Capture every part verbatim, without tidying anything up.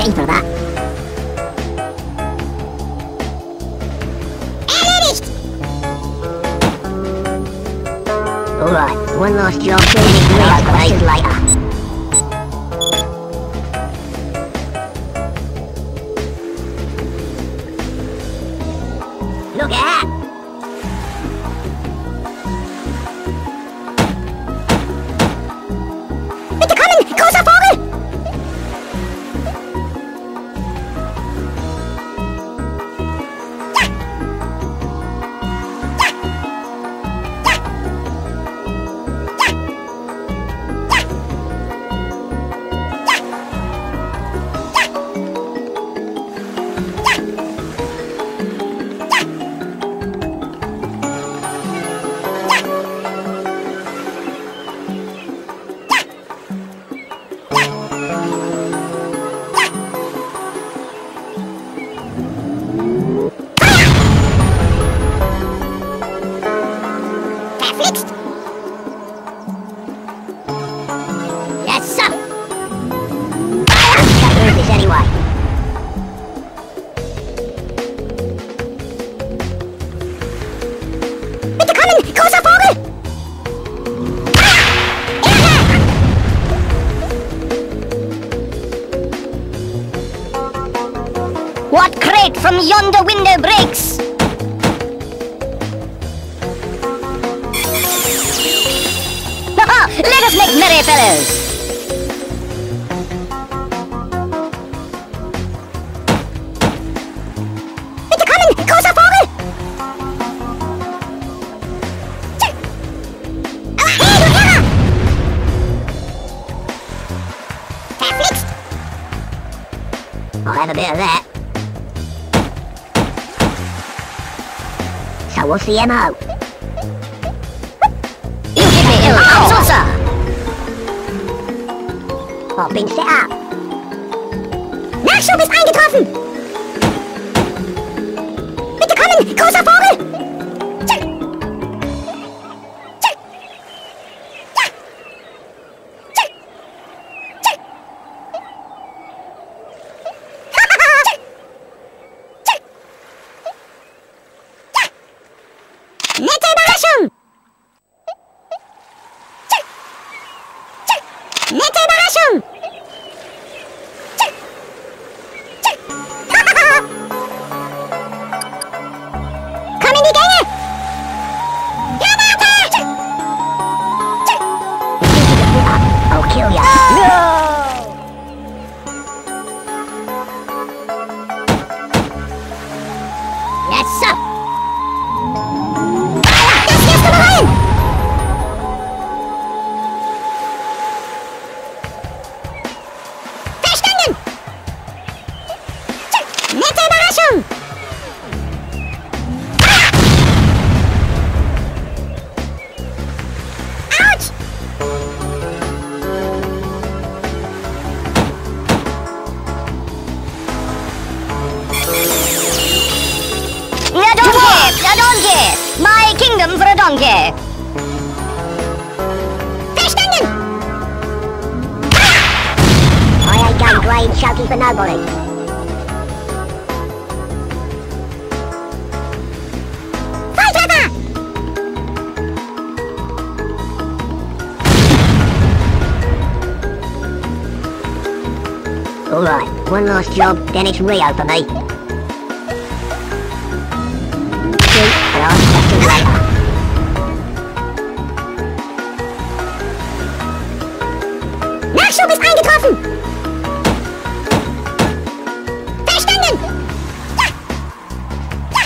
pay for that. Alright, one last job, finish real questions later. Look at that! Bitte kommen! Großer Vogel! What crate from yonder window breaks? Haha! Let us make merry, fellows! Bitte kommen, großer Vogel! Aber hey, du Irrer! Verflixt! I'll have a bit of that. So what's the M O? You give me ill counsel, sir! I've been set up. Nachschub ist eingetroffen! Bitte kommen, großer Vogel! Nette Überraschung! Nette Überraschung! Komm in die Gänge! Granate! I'll kill ya. No! Yes, sir. Das wirst du bereuen! Verstanden! Nette Überraschung! Autsch! A donkey! A donkey! My kingdom for a donkey! Verstanden! I ain't going grey and choky for nobody. Volltreffer! Alright, one last job, then it's Rio for me. Shoot, and ask questions later. Nachschub ist eingetroffen! Verstanden! Ja! Ja!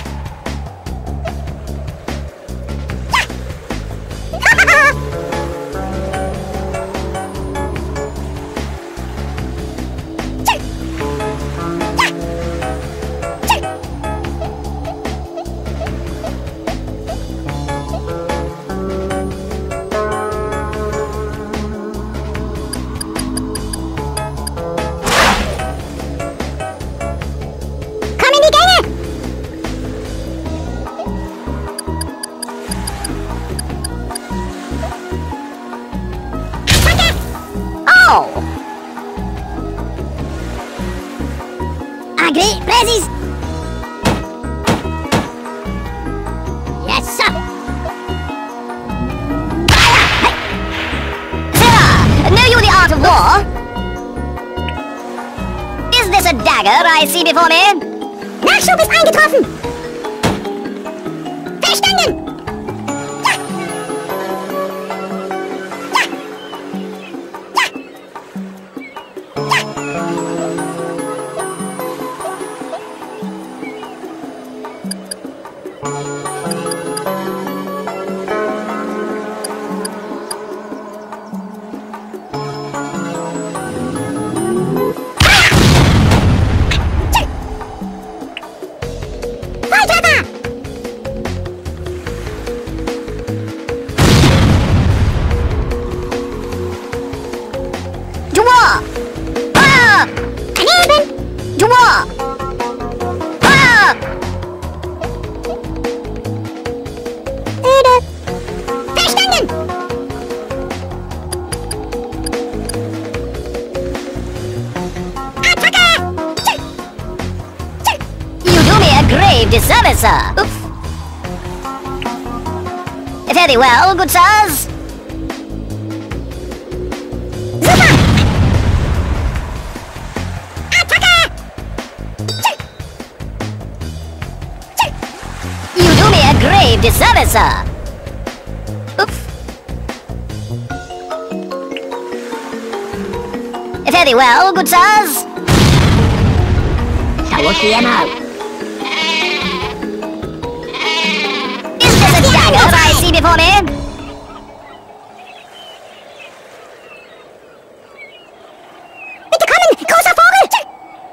Ja! Ja! Ja! Agree, Prezzies. Yes, sir. Fire! Sir, know you the art of war? Is this a dagger I see before me? Nachschub ist eingetroffen! Verstanden! Ja! Ja! Ja! Disservice, sir. Oof. Very well, good sirs. Super! Attacker! You do me a grave disservice, sir. Oof. Very well, good sirs. So what's the M O? Dagger I see before me. Bitte kommen, großer Vogel!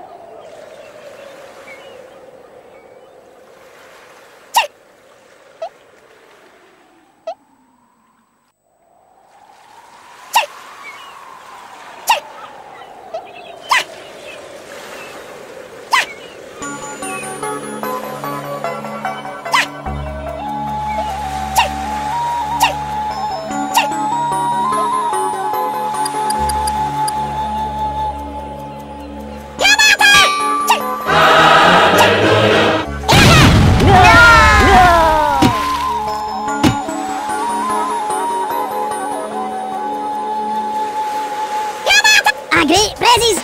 Agree, Prezzies.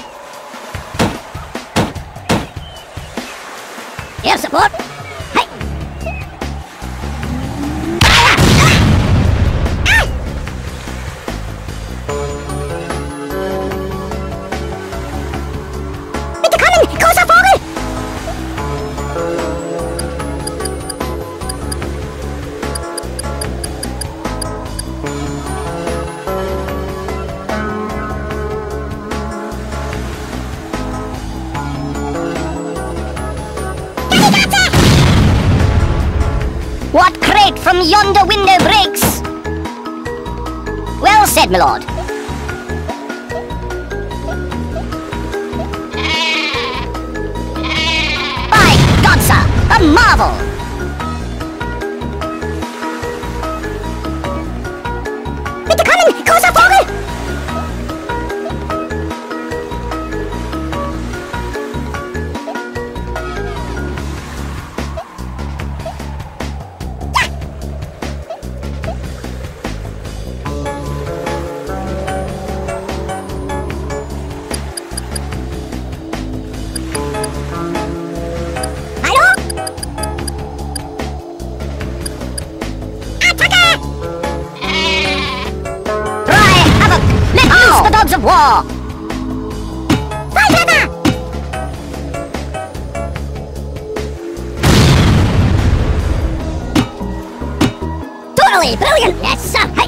Air support. Hey. Fire! Ah! Bitte kommen, großer Vogel! What crate from yonder window breaks? Well said, my lord. By God, sir, a marvel! Bitte kommen, großer Vogel! Of war! Fire! Totally brilliant! Yes, sir! Hey!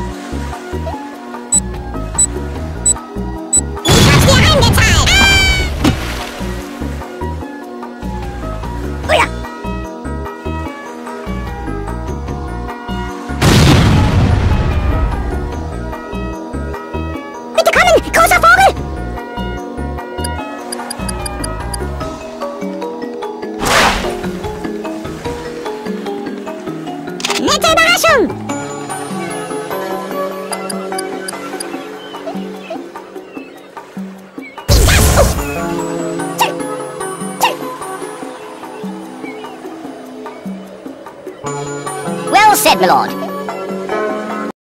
Ich hab's dir angezeigt! Oh ja! Großer Vogel! Nette Überraschung! Well said, my lord.